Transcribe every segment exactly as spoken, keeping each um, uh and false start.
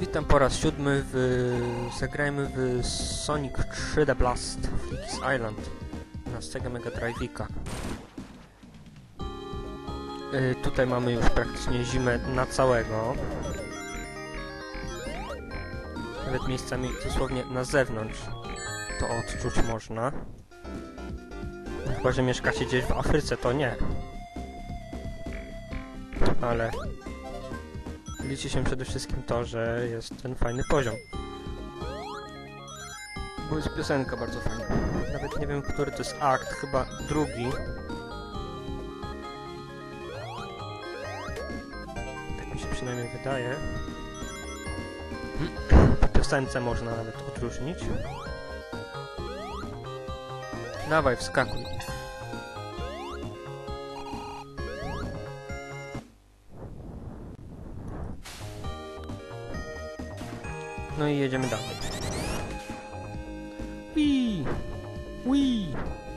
Witam po raz siódmy w... Zagrajmy w Sonic trzy D Blast Freaks Island na Sega Mega Drive'ika. Yy, tutaj mamy już praktycznie zimę na całego. Nawet miejscami dosłownie na zewnątrz to odczuć można. Chyba że mieszkacie gdzieś w Afryce, to nie. Ale liczy się przede wszystkim to, że jest ten fajny poziom. Bo jest piosenka bardzo fajna. Nawet nie wiem, który to jest akt, chyba drugi. Tak mi się przynajmniej wydaje. Po piosence można nawet odróżnić. Dawaj, wskakuj. No i jedziemy dalej. Wii! Wii!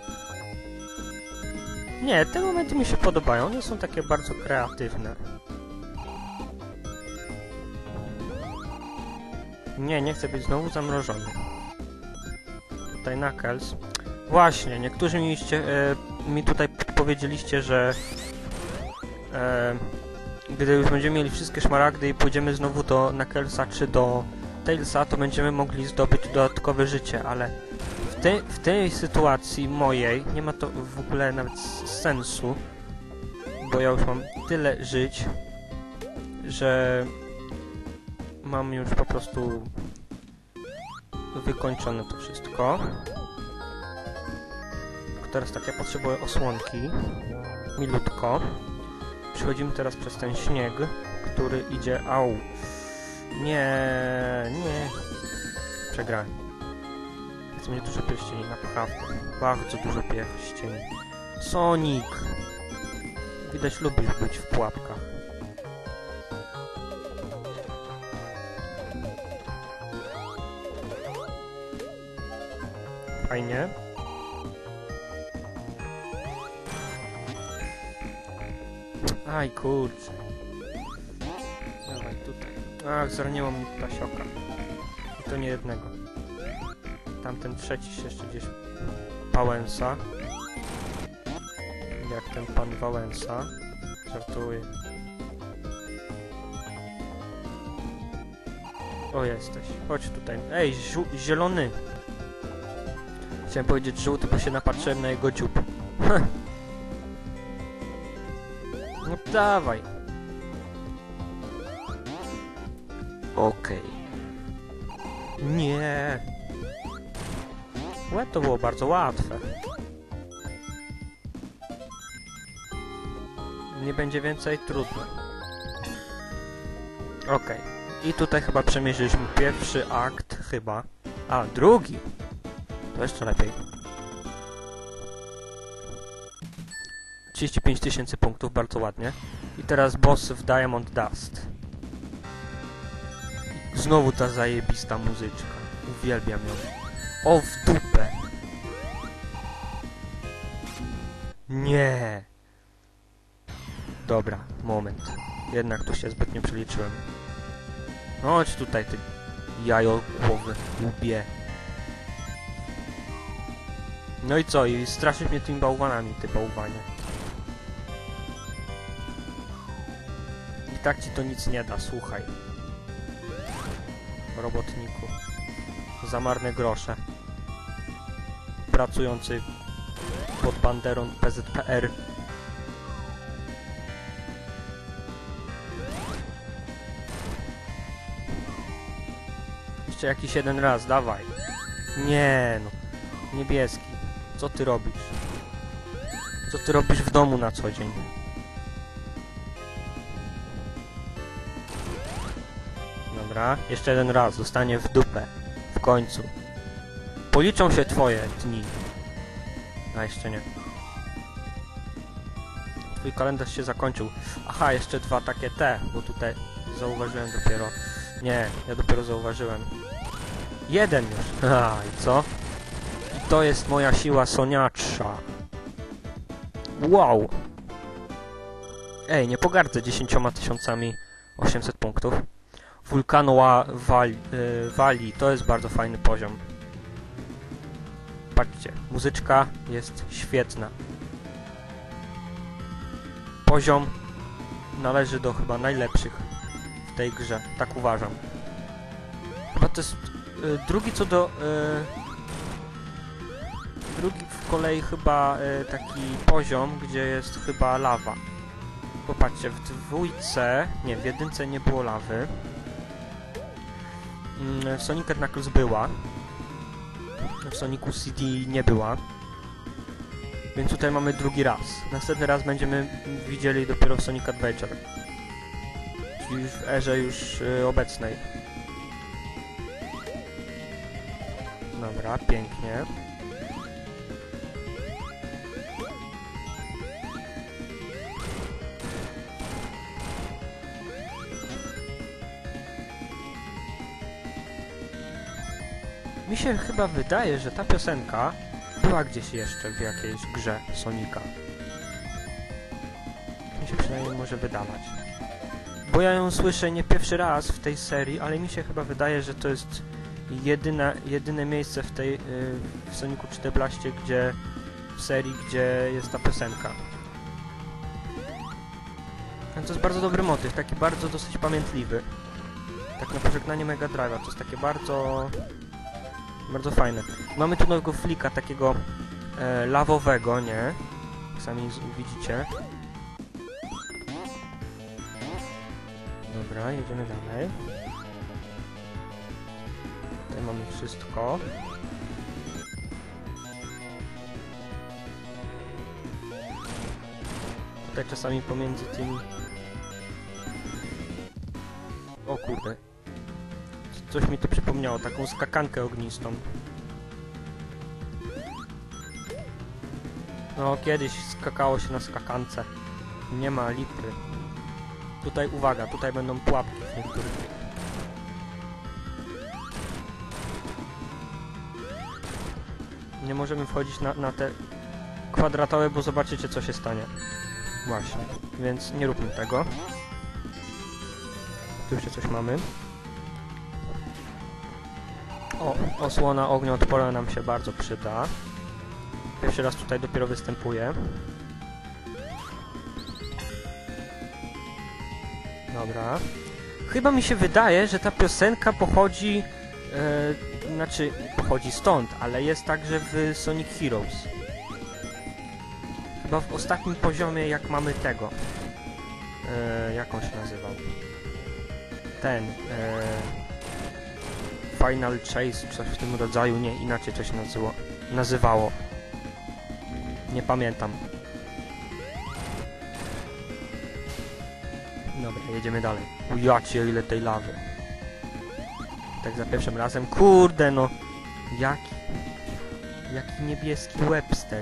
Nie, te momenty mi się podobają. One są takie bardzo kreatywne. Nie, nie chcę być znowu zamrożony. Tutaj Knuckles. Właśnie, niektórzy mieliście, e, mi tutaj powiedzieliście, że e, gdy już będziemy mieli wszystkie szmaragdy i pójdziemy znowu do Knucklesa czy do Tailsa, to będziemy mogli zdobyć dodatkowe życie, ale w, te, w tej sytuacji mojej nie ma to w ogóle nawet sensu, bo ja już mam tyle żyć, że mam już po prostu wykończone to wszystko. Teraz tak, ja potrzebuję osłonki, milutko. Przechodzimy teraz przez ten śnieg, który idzie... Au! Nie, nie. Przegrałem. Chcę mieć dużo pierścieni, naprawdę. Bardzo dużo pierścieni. Sonic! Widać, lubisz być w pułapkach. Fajnie. Aj, kurczę. Dawaj, tutaj. Ach, zraniło mi ptasioka. I to nie jednego. Tamten trzeci się jeszcze gdzieś... Wałęsa. Jak ten pan Wałęsa. Żartuję. O, jesteś. Chodź tutaj. Ej, zielony! Chciałem powiedzieć żółty, bo się napatrzyłem na jego dziób. No dawaj. Okej. Okay. Nie. Łe, to było bardzo łatwe. Nie będzie więcej trudne. Okej. Okay. I tutaj chyba przemierzyliśmy pierwszy akt, chyba. A, drugi. To jeszcze lepiej. trzydzieści pięć tysięcy punktów, bardzo ładnie. I teraz boss w Diamond Dust. I znowu ta zajebista muzyczka. Uwielbiam ją. O, w dupę! Nie! Dobra, moment. Jednak tu się zbyt nie przeliczyłem. Chodź tutaj, ty jajo głowy, łbie. No i co? I straszysz mnie tymi bałwanami, ty bałwanie. I tak ci to nic nie da, słuchaj. Robotniku. Za marne grosze. Pracujący pod banderą P Z P R. Jeszcze jakiś jeden raz, dawaj. Nie no. Niebieski. Co ty robisz? Co ty robisz w domu na co dzień? Dobra, jeszcze jeden raz, zostanie w dupę. W końcu. Policzą się twoje dni. A jeszcze nie. Twój kalendarz się zakończył. Aha, jeszcze dwa takie te, bo tutaj zauważyłem dopiero. Nie, ja dopiero zauważyłem. Jeden już. A, i co? I to jest moja siła soniacza. Wow! Ej, nie pogardzę dziesięcioma tysiącami osiemset punktów. Vulcanoa Valley, yy, Valley. To jest bardzo fajny poziom. Patrzcie, muzyczka jest świetna. Poziom należy do chyba najlepszych w tej grze, tak uważam. Chyba to jest yy, drugi co do... Yy, drugi w kolei chyba yy, taki poziom, gdzie jest chyba lawa. Popatrzcie, w dwójce... nie, w jedynce nie było lawy. Yy, w Sonic and Knuckles była. W Sonicu C D nie była. Więc tutaj mamy drugi raz. Następny raz będziemy widzieli dopiero w Sonic Adventure. Czyli już w erze już yy, obecnej. Dobra, pięknie. Mi się chyba wydaje, że ta piosenka była gdzieś jeszcze w jakiejś grze Sonika. Mi się przynajmniej może wydawać. Bo ja ją słyszę nie pierwszy raz w tej serii, ale mi się chyba wydaje, że to jest jedyne, jedyne miejsce w tej yy, w Sonicu czternaście, gdzie w serii, gdzie jest ta piosenka. To jest bardzo dobry motyw, taki bardzo dosyć pamiętliwy. Tak na pożegnanie Mega Drive'a, to jest takie bardzo... bardzo fajne. Mamy tu nowego flika, takiego e, lawowego, nie? Jak sami widzicie. Dobra, jedziemy dalej. Tutaj mamy wszystko. Tutaj czasami pomiędzy tymi... O kurde. Coś mi to przypomniało, taką skakankę ognistą. No, kiedyś skakało się na skakance. Nie ma lipy. Tutaj uwaga, tutaj będą pułapki w niektórych. Nie możemy wchodzić na, na te kwadratowe, bo zobaczycie, co się stanie. Właśnie, więc nie róbmy tego. Tu jeszcze coś mamy. O, osłona ognioodporna nam się bardzo przyda. Pierwszy raz tutaj dopiero występuje. Dobra. Chyba mi się wydaje, że ta piosenka pochodzi... Yy, znaczy, pochodzi stąd, ale jest także w Sonic Heroes. Chyba w ostatnim poziomie, jak mamy tego. Yy, jak on się nazywał? Ten. Yy, Final Chase, coś w tym rodzaju, nie, inaczej to się nazyło, nazywało. Nie pamiętam. Dobra, jedziemy dalej. Ujacie, ile tej lawy. Tak za pierwszym razem. Kurde no! Jaki... Jaki niebieski Webster.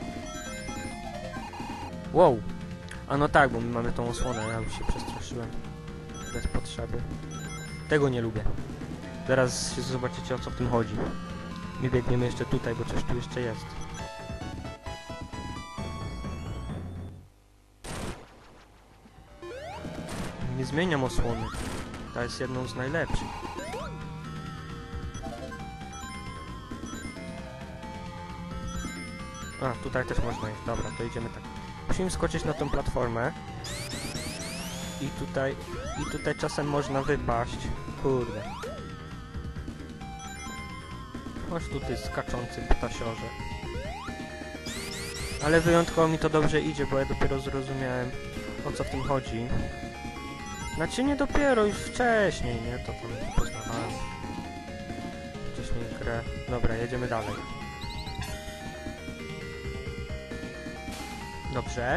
Wow! A no tak, bo my mamy tą osłonę, ja już się przestraszyłem. Bez potrzeby. Tego nie lubię. Zaraz się zobaczycie, o co w tym chodzi. My biegniemy jeszcze tutaj, bo coś tu jeszcze jest. Nie zmieniam osłony. Ta jest jedną z najlepszych. A, tutaj też można iść. Dobra, to idziemy tak. Musimy skoczyć na tą platformę. I tutaj... I tutaj czasem można wypaść. Kurde. Chodź tu, ty skaczący ptasiorze. Ale wyjątkowo mi to dobrze idzie, bo ja dopiero zrozumiałem, o co w tym chodzi. Znaczy nie dopiero, już wcześniej, nie? To tam poznawałem. Wcześniej grę. Dobra, jedziemy dalej. Dobrze.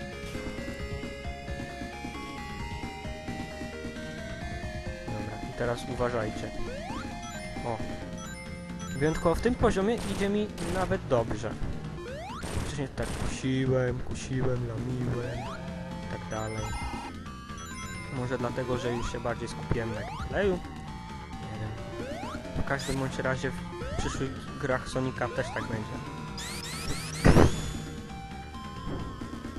Dobra, i teraz uważajcie. O. Wyjątkowo w tym poziomie idzie mi nawet dobrze. Wcześniej tak kusiłem, kusiłem, lamiłem i tak dalej. Może dlatego, że już się bardziej skupiłem na gameplayu. Nie wiem. W każdym bądź razie w przyszłych grach Sonika też tak będzie.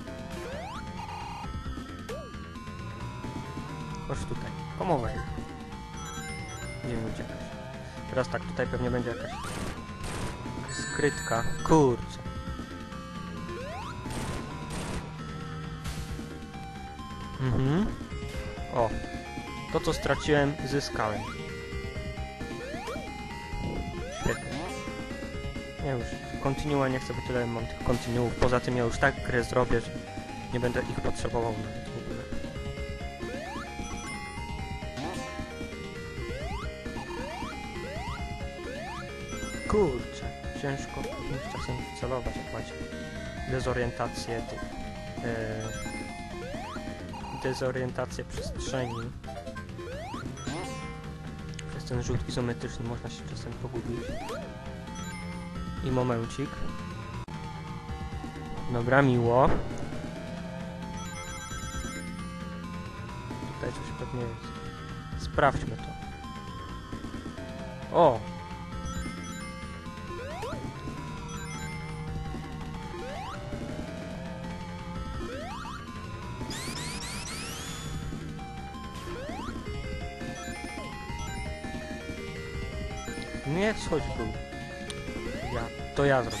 Chodź tutaj. Come over. Gdzie mi uciekasz? Teraz tak, tutaj pewnie będzie jakaś skrytka. Kurczę. Mhm. O. To, co straciłem, zyskałem. Świetnie. Ja już kontynuuję, nie chcę, bo tyle mam tych kontynuów. Poza tym ja już tak grę zrobię, że nie będę ich potrzebował nawet w ogóle. Kurczę, ciężko w czasem wcelować, jak macie dezorientację tych... Yy, dezorientację przestrzeni. Przez ten rzut izometryczny można się czasem pogubić. I momencik. Dobra, miło. Tutaj coś pewnie jest. Sprawdźmy to. O! Nie, chodź był. Ja, to ja zrobię.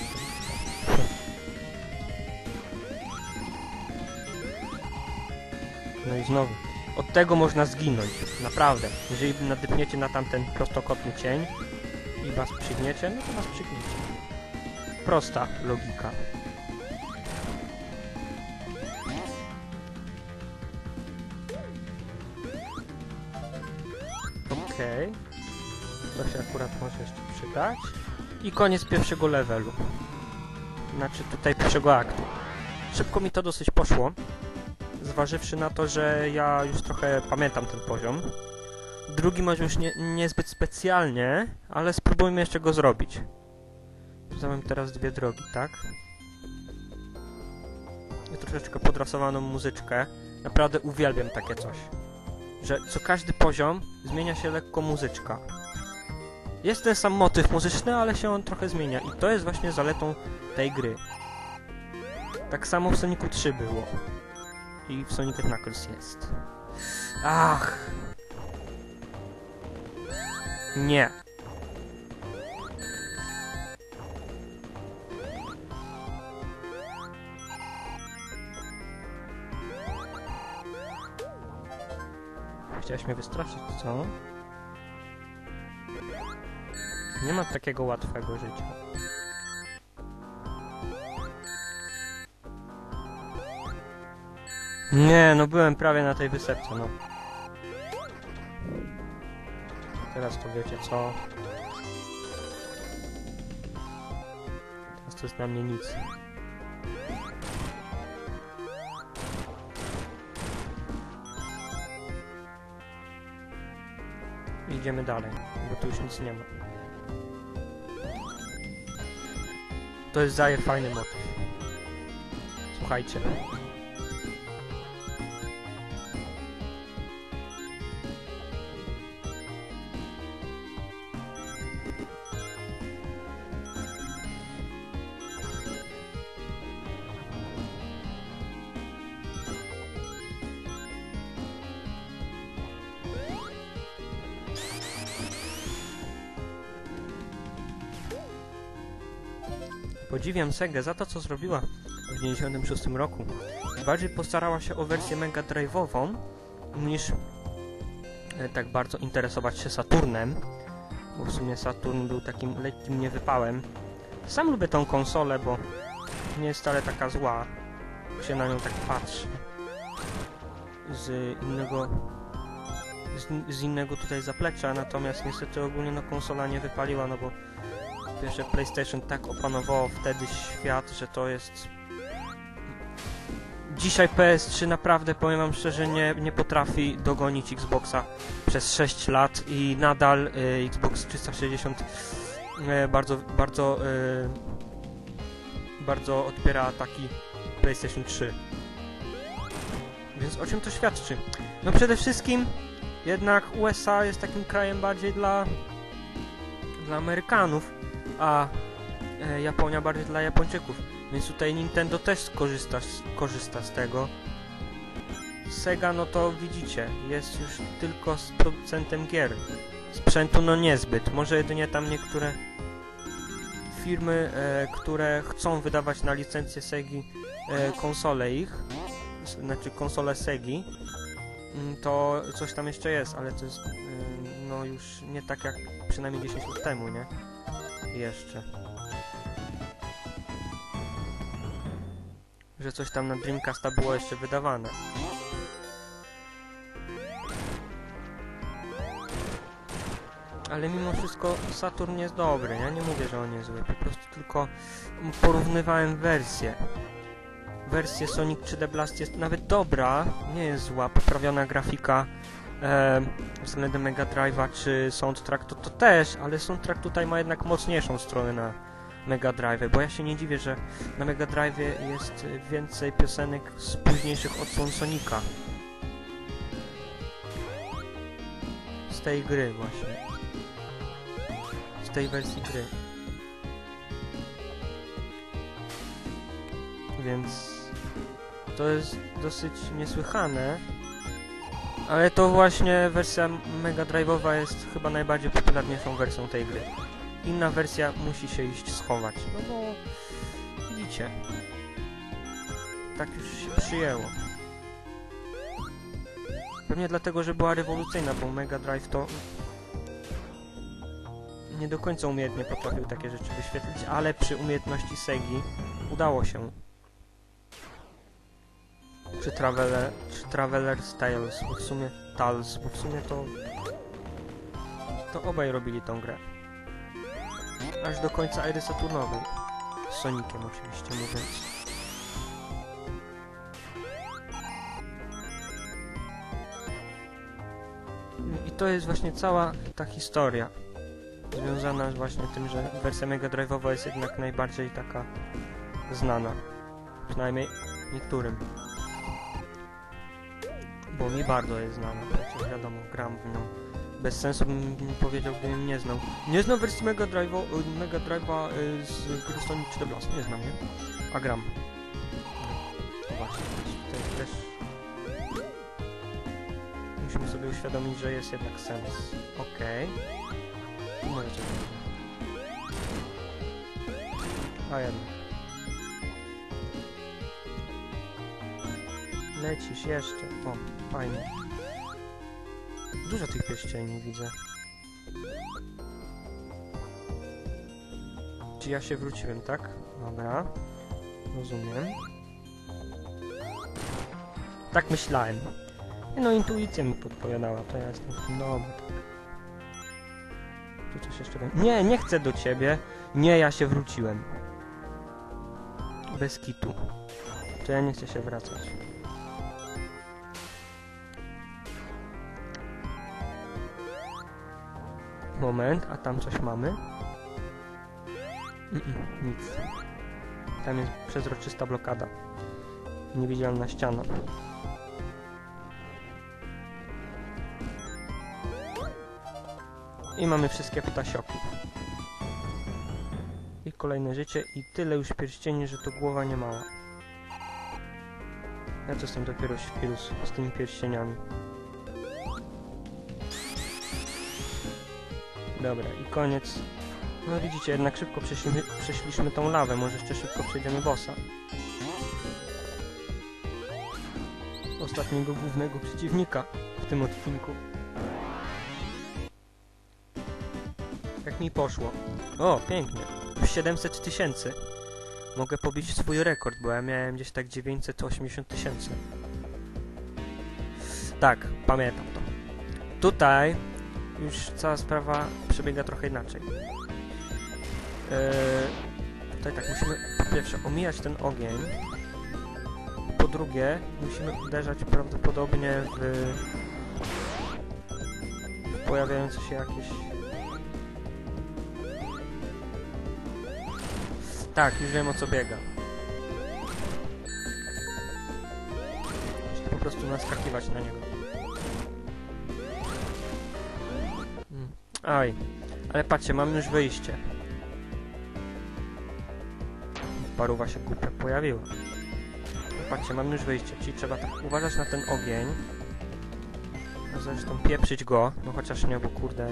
No i znowu. Od tego można zginąć. Naprawdę. Jeżeli nadypniecie na tamten prostokątny cień i was przygniecie, no to was przygniecie. Prosta logika. Okej. Okay. To się akurat może jeszcze przydać. I koniec pierwszego levelu. Znaczy tutaj pierwszego aktu. Szybko mi to dosyć poszło. Zważywszy na to, że ja już trochę pamiętam ten poziom. Drugi może już nie, niezbyt specjalnie, ale spróbujmy jeszcze go zrobić. Tu mam teraz dwie drogi, tak? I troszeczkę podrasowaną muzyczkę. Naprawdę uwielbiam takie coś. Że co każdy poziom zmienia się lekko muzyczka. Jest ten sam motyw muzyczny, ale się on trochę zmienia. I to jest właśnie zaletą tej gry. Tak samo w Sonicu trzy było. I w Sonic and Knuckles jest. Ach! Nie. Chciałeś mnie wystraszyć, co? Nie ma takiego łatwego życia. Nie, no byłem prawie na tej wysepce, no. Teraz to wiecie co? Teraz to jest dla mnie nic. Idziemy dalej, bo tu już nic nie ma. To jest zaje fajny motyw. Słuchajcie. Podziwiam Segę za to, co zrobiła w dziewięćdziesiątym szóstym roku. Bardziej postarała się o wersję Mega Drive'ową niż e, tak bardzo interesować się Saturnem, bo w sumie Saturn był takim lekkim niewypałem. Sam lubię tą konsolę, bo nie jest wcale taka zła, jak się na nią tak patrzy. Z innego z, z innego tutaj zaplecza, natomiast niestety ogólnie no konsola nie wypaliła, no bo pierwsze PlayStation tak opanowało wtedy świat, że to jest... Dzisiaj P S trzy naprawdę, powiem wam szczerze, nie, nie potrafi dogonić Xboxa przez sześć lat i nadal y, Xbox trzysta sześćdziesiąt y, bardzo, bardzo, y, bardzo odpiera ataki PlayStation trzy. Więc o czym to świadczy? No przede wszystkim jednak U S A jest takim krajem bardziej dla, dla Amerykanów, a e, Japonia bardziej dla Japończyków. Więc tutaj Nintendo też skorzysta, korzysta z tego. Sega, no to widzicie, jest już tylko z producentem gier. sprzętu no niezbyt. Może jedynie tam niektóre firmy, e, które chcą wydawać na licencję Segi e, konsole ich, znaczy konsole Segi, to coś tam jeszcze jest, ale to jest e, no już nie tak jak przynajmniej dziesięć lat temu, nie? Jeszcze. Że coś tam na Dreamcasta było jeszcze wydawane. Ale mimo wszystko Saturn jest dobry, ja nie mówię, że on jest zły, po prostu tylko porównywałem wersje. Wersja Sonic trzy D Blast jest nawet dobra, nie jest zła, poprawiona grafika e, względem Mega Drive'a czy soundtrack to, to też, ale soundtrack tutaj ma jednak mocniejszą stronę na Mega Drive, bo ja się nie dziwię, że na Mega Drive jest więcej piosenek z późniejszych odsłon Sonika. Z tej gry właśnie. Z tej wersji gry. Więc to jest dosyć niesłychane. Ale to właśnie wersja Mega Drive'owa jest chyba najbardziej popularniejszą wersją tej gry. Inna wersja musi się iść schować. No bo widzicie. Tak już się przyjęło. Pewnie dlatego, że była rewolucyjna, bo Mega Drive to nie do końca umiejętnie potrafił takie rzeczy wyświetlić, ale przy umiejętności Segi udało się. Czy Traveler, czy Traveler's Tales, bo w sumie Tales, bo w sumie to to obaj robili tą grę. Aż do końca ery Saturnowej. Z Soniciem oczywiście mówiąc. I to jest właśnie cała ta historia. Związana z właśnie tym, że wersja Mega Drive'owa jest jednak najbardziej taka znana. Przynajmniej niektórym. Bo mi bardzo jest znana, przecież wiadomo, gram w nią. Bez sensu bym powiedział, gdybym nie znał. Nie znam wersji Mega Drive'a Mega Drive'a z gry Sonic trzy D Blast, nie znam, nie? A gram. No właśnie, tutaj też musimy sobie uświadomić, że jest jednak sens. Okej. Okay. Możecie. A jednak. Lecisz jeszcze. O, fajnie. Dużo tych pierścieni widzę. Czy ja się wróciłem, tak? Dobra. Rozumiem. Tak myślałem. No intuicja mi podpowiadała, to ja jestem dobry. Tu coś jeszcze... Nie, nie chcę do ciebie. Nie, ja się wróciłem. Bez kitu. To ja nie chcę się wracać. Moment, a tam coś mamy? Mm -mm, nic. Tam jest przezroczysta blokada. Niewidzialna ściana. I mamy wszystkie ptasioki. I kolejne życie i tyle już pierścieni, że to głowa nie mała. Ja to jestem dopiero świrus z tymi pierścieniami. Dobra, i koniec. No widzicie, jednak szybko przeszliśmy, przeszliśmy tą lawę, może jeszcze szybko przejdziemy bossa. Ostatniego głównego przeciwnika w tym odcinku. Jak mi poszło. O, pięknie. Już siedemset tysięcy. Mogę pobić swój rekord, bo ja miałem gdzieś tak dziewięćset osiemdziesiąt tysięcy. Tak, pamiętam to. Tutaj już cała sprawa przebiega trochę inaczej. Eee, tutaj tak, musimy po pierwsze omijać ten ogień. Po drugie, musimy uderzać prawdopodobnie w, w pojawiające się jakieś... Tak, już wiem, o co biega. Muszę po prostu naskakiwać na niego. Hmm. Aj, ale patrzcie, mam już wyjście. Paruwa się głupia pojawiła. Patrzcie, mam już wyjście, czyli trzeba tak uważać na ten ogień. zresztą pieprzyć go, no chociaż nie, bo kurde...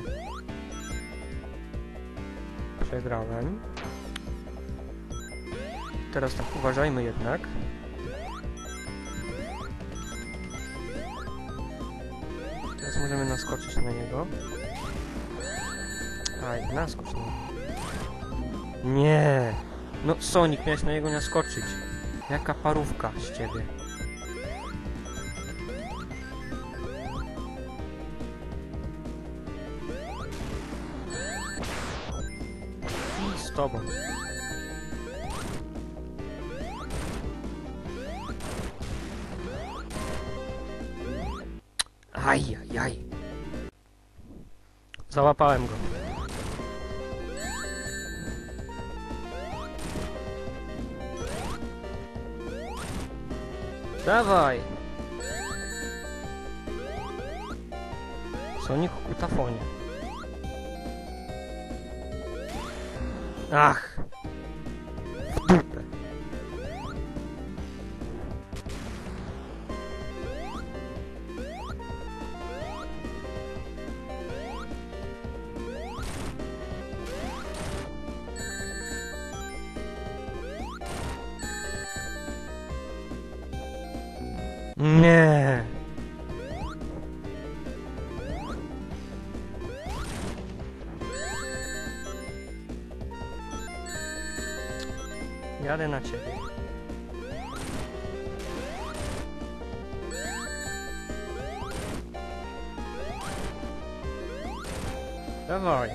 Przegrałem. Teraz tak uważajmy jednak. Teraz możemy naskoczyć na niego. Aj, naskocz na niego. Nie! No Sonic, miałeś na niego naskoczyć. Jaka parówka z ciebie. I z tobą. Ajajaj. Załapałem go. Dawaj! Sonic ku tafonie. Ach! W dupę. Nie. Jadę na ciebie. Dawaj.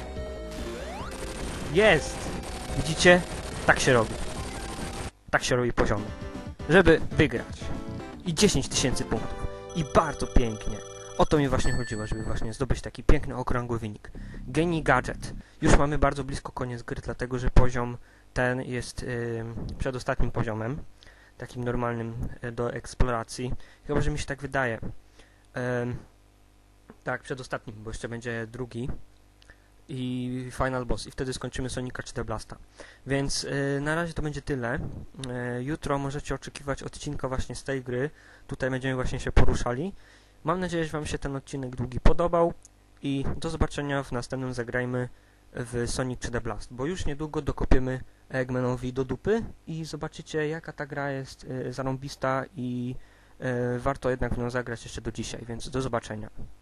Jest! Widzicie? Tak się robi. Tak się robi poziomy. Żeby wygrać. I dziesięć tysięcy punktów. I bardzo pięknie. O to mi właśnie chodziło, żeby właśnie zdobyć taki piękny, okrągły wynik. Geni Gadget. Już mamy bardzo blisko koniec gry, dlatego że poziom ten jest yy, przedostatnim poziomem. Takim normalnym yy, do eksploracji. Chyba, że mi się tak wydaje. Yy, tak, przedostatnim, bo jeszcze będzie drugi. I Final Boss. I wtedy skończymy Sonika trzy D Blasta. Więc yy, na razie to będzie tyle. Yy, jutro możecie oczekiwać odcinka właśnie z tej gry. Tutaj będziemy właśnie się poruszali. Mam nadzieję, że Wam się ten odcinek długi podobał. I do zobaczenia w następnym Zagrajmy w Sonic trzy D Blast. Bo już niedługo dokopiemy Eggmanowi do dupy. I zobaczycie, jaka ta gra jest yy, zarąbista. I yy, warto jednak w nią zagrać jeszcze do dzisiaj. Więc do zobaczenia.